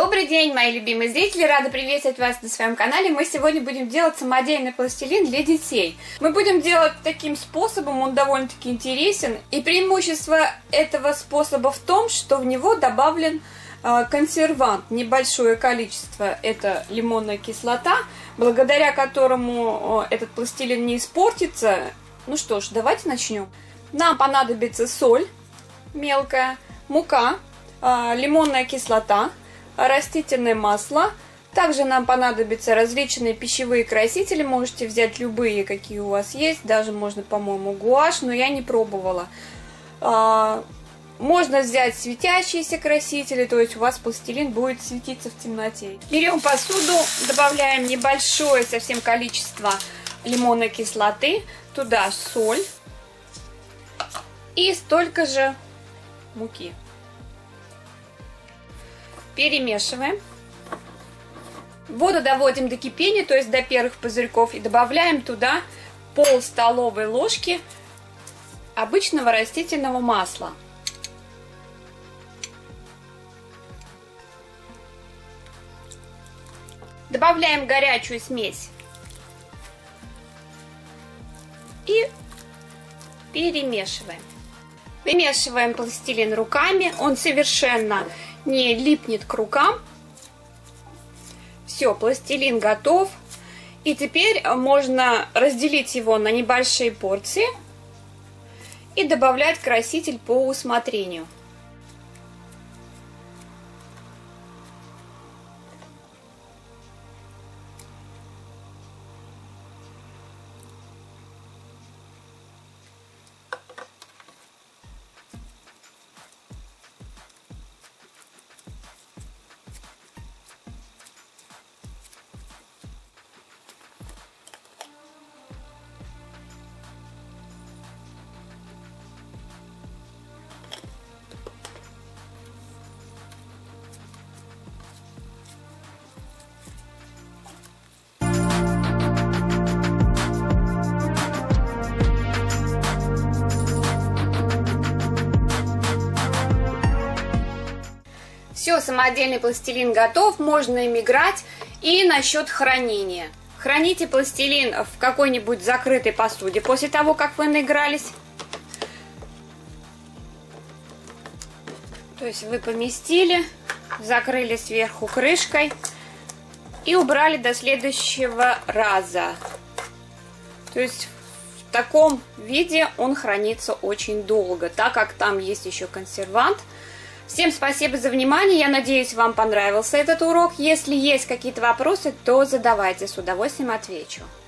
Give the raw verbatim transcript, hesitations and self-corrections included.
Добрый день, мои любимые зрители! Рада приветствовать вас на своем канале. Мы сегодня будем делать самодельный пластилин для детей. Мы будем делать таким способом, он довольно-таки интересен. И преимущество этого способа в том, что в него добавлен э, консервант. Небольшое количество, это лимонная кислота, благодаря которому э, этот пластилин не испортится. Ну что ж, давайте начнем. Нам понадобится соль мелкая, мука, э, лимонная кислота, растительное масло. Также нам понадобятся различные пищевые красители. Можете взять любые, какие у вас есть. Даже можно, по-моему, гуашь, но я не пробовала. Можно взять светящиеся красители, то есть у вас пластилин будет светиться в темноте. Берем посуду, добавляем небольшое совсем количество лимонной кислоты. Туда соль и столько же муки. Перемешиваем. Воду доводим до кипения, то есть до первых пузырьков, и добавляем туда пол столовой ложки обычного растительного масла. Добавляем горячую смесь и перемешиваем. Вымешиваем пластилин руками, он совершенно не липнет к рукам. Все, пластилин готов. И теперь можно разделить его на небольшие порции и добавлять краситель по усмотрению. Все, самодельный пластилин готов, можно им играть. И насчет хранения. Храните пластилин в какой-нибудь закрытой посуде после того, как вы наигрались. То есть вы поместили, закрыли сверху крышкой и убрали до следующего раза. То есть в таком виде он хранится очень долго, так как там есть еще консервант. Всем спасибо за внимание, я надеюсь, вам понравился этот урок. Если есть какие-то вопросы, то задавайте, с удовольствием отвечу.